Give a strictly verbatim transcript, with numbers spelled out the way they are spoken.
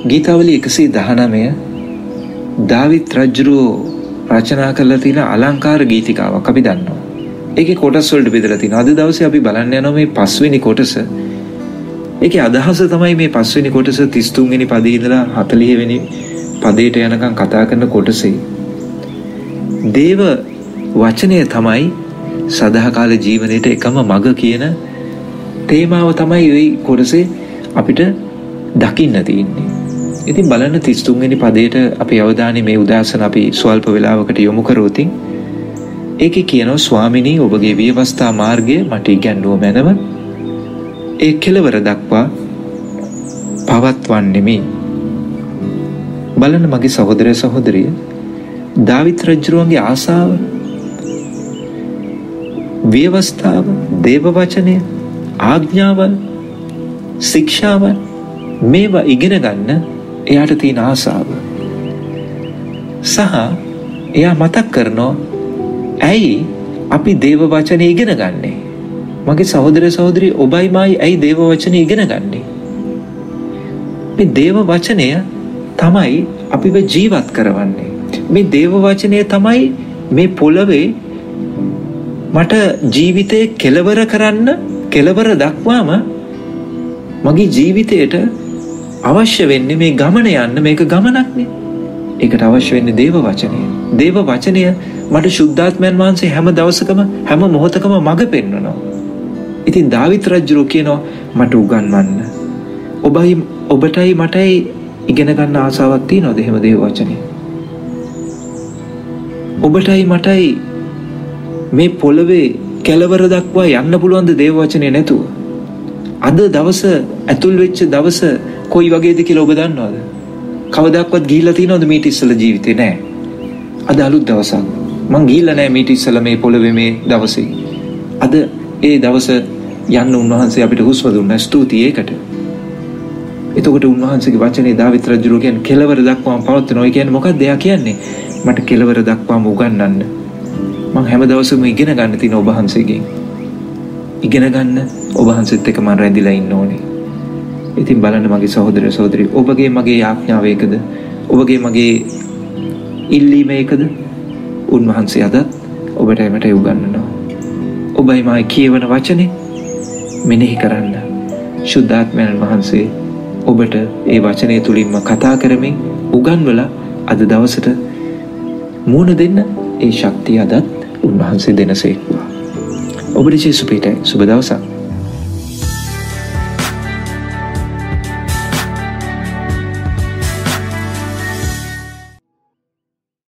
ගීතාවලිය එකසිය දහනවය දාවිත් රජුරෝ රචනා කරලා තියෙන අලංකාර ගීතිකාවක් අපි දන්නවා. ඒකේ කොටස් වලට බෙදලා තියෙනවා. අද දවසේ අපි බලන්න යනවා මේ පස්වෙනි කොටස. ඒකේ අදහස තමයි මේ පස්වෙනි කොටස තිස් තුන් වෙනි පදේ ඉඳලා හතළිහ වෙනි පදයට යනකම් කතා කරන කොටසේ. දේව වචනය තමයි සදාකාල ජීවනයේට එකම මඟ කියන තේමාව තමයි ওই කොටසේ අපිට දකින්න තියෙන්නේ. ඉතින් බලන්න තිස් තුන් වෙනි පදයට අපි අවධානය මේ උදාසන අපි ස්වල්ප වේලාවකට යොමු කරොත් ඒකේ කියනවා ස්වාමිනී ඔබගේ විවස්ථා මාර්ගය මට ඉගැන්වුව මැනව ඒ කෙලවර දක්වා පවත්වන්නෙමි. බලන්න මගේ සහෝදරය සහෝදරිය දාවිත් රජුගේ ආසාව විවස්ථාව දේව වචනය ආඥාවල් ශික්ෂාවල් මේවා ඉගෙන ගන්න එයාට තියෙන ආසාව සහ එයා මතක් කරනවා ඇයි අපි දේව වචනේ ඉගෙන ගන්නේ? මගේ සහෝදර සහෝදරි ඔබයි මායි ඇයි දේව වචනේ ඉගෙන ගන්නේ? මේ දේව වචනය තමයි අපිව ජීවත් කරවන්නේ. මේ දේව වචනය තමයි මේ පොළවේ මට ජීවිතේ කෙලවර කරන්න කෙලවර දක්වාම මගේ ජීවිතයට අවශ්‍ය වෙන්නේ මේ ගමන යන්න මේක ගමනක්නේ. ඒකට අවශ්‍ය වෙන්නේ දේව වචනය. දේව වචනය මට ශුද්ධාත්මයන් වහන්සේ හැම දවසකම හැම මොහොතකම මඟ පෙන්වනවා. ඉතින් දාවිත් රජුරෝ කියනවා මට උගන්වන්න. ඔබයි ඔබටයි මටයි ඉගෙන ගන්න ආසාවක් තියෙනවද එහෙම දේව වචනය? ඔබටයි මටයි මේ පොළවේ කෙලවර දක්වා යන්න පුළුවන් ද දේව වචනේ නැතුව? අද දවස ඇතුල් වෙච්ච දවස කොයි වගේද කියලා ඔබ දන්නවද? කවදාවත් ගිහිල්ලා තියෙනවද මීට ඉස්සෙල්ලා ජීවිතේ? නැහැ. අද අලුත් දවසක්. මං ගිහිල්ලා නැහැ මීට ඉස්සෙල්ලා මේ පොළවේ මේ දවසේ. අද ඒ දවස යන්න උන්වහන්සේ අපිට හුස්ම දුන්නා. ස්තුතියි ඒකට. එතකොට උන්වහන්සේගේ වචනේ දාවිත් රජුරෝ කියන්නේ කෙලවර දක්වාම පවත්වනවා. ඒ කියන්නේ මොකක්ද එයා කියන්නේ? මට කෙලවර දක්වාම උගන්වන්න. මං හැම දවසම ඉගෙන ගන්න තියෙන ඔබ වහන්සේගෙන්. ඉගෙන ගන්න ඔබ වහන්සේත් එක්ක මම රැඳිලා ඉන්න ඕනේ. ඉතින් බලන්න මගේ සහෝදර සහෝදරි ඔබගේ මගේ යාඥාව ඒකද? ඔබගේ මගේ ඉල්ලීම ඒකද? උන්වහන්සේ අදත් ඔබට එමට උගන්වනවා. ඔබයි මායි කියවන වචනේ මෙනෙහි කරන්න. ශුද්ධාත්මයන් වහන්සේ ඔබට ඒ වචනය තුලින්ම කතා කරමින් උගන්වලා අද දවසට මුණ දෙන්න ඒ ශක්තිය අදත් උන්වහන්සේ දෙනසේක්වා. ඔබට ජේසුස් පිටේ සුබ දවසක්.